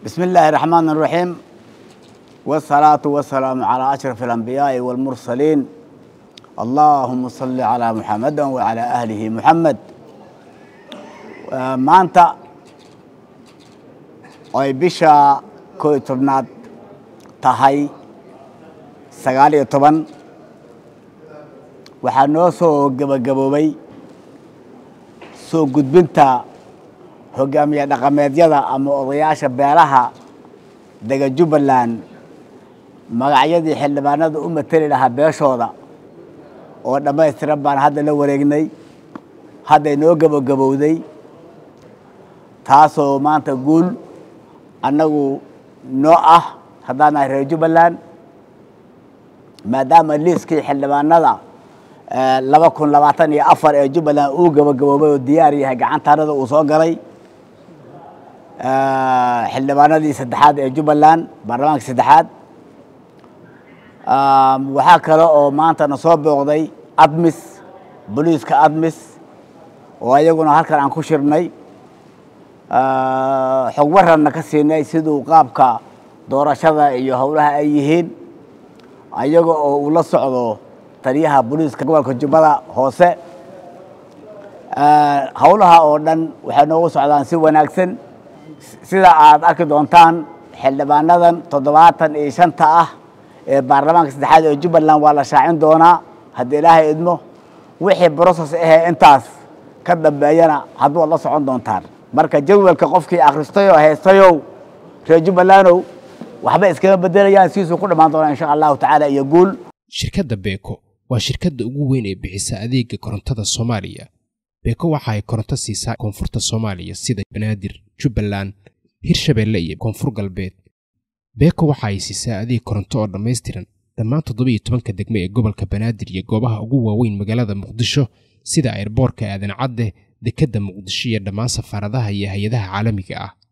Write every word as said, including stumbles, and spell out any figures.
بسم الله الرحمن الرحيم والصلاة والسلام على أشرف الأنبياء والمرسلين. اللهم صل على محمد وعلى أهله محمد. ما أنت أي بشا كوي تبنات تهي سقالي طبعا وحنوسو جب جبوبي سو قد بنتا hogaamiye dhaqameedyada ama odayaasha beelaha daga Jubbaland magacyadii xildhibaanada u matali lahaa beeshooda oo dhammaystiran baan hadda la wareegnay hadda inoo gabagabowday taasoo maanta guul annagu noo ah haddana reer Jubbaland maadaama liiskii xildhibaanada laba kun labaatan iyo afar ee Jubbaland uu gabagaboobay oo diyaar yahay gacantaanada uu soo galay xildhibaanadii saddexaad ee Jubbaland baarlamaanka saddexaad waxaa kale oo maanta na soo booqday admis booliiska admis oo ayaguna halkan aan ku shirnay xog waranna ka siinay siduu qaabka doorashada iyo howlaha ay yihiin ayaga oo uu la socdo taliyaha booliiska gobolka Jubbada hoose howlaha oo dhan waxay noogu socdaan si wanaagsan sida aad arki doontaan xildhibaanadan toddobaatan iyo shan ta ah ee baarlamaanka saddexaad ee Jubbaland waa la shaacin doonaa haddii Ilaahay idmo wixii process ah intaas ka dambeeyana haduu la socon doontaan marka jadwalka qofkii akhristayo haystayo reer Jubbaland waxba iskaga bedelayaan sidoo ku dhamaan doona insha Allah taala iyo guul. Shirkadda Beko waa shirkadda ugu weyn ee bixisa adeegga korontada Soomaaliya. Beko waxa ay koronto siisaa koonfurta Soomaaliya sida Banaadir, Jubbaland, Hirshabeelle iyo Koonfur Galbeed. Beko waxa ay siisaa adeeg koronto oo dhameystiran dhammaan toddoba iyo toban degmo ee gobolka Banaadir iyo goobaha ugu waaweyn magaalada Muqdisho sida airportka Aadan Cadde, dekedda Muqdisho iyo dhammaan safaaradaha iyo hay'adaha caalamiga ah.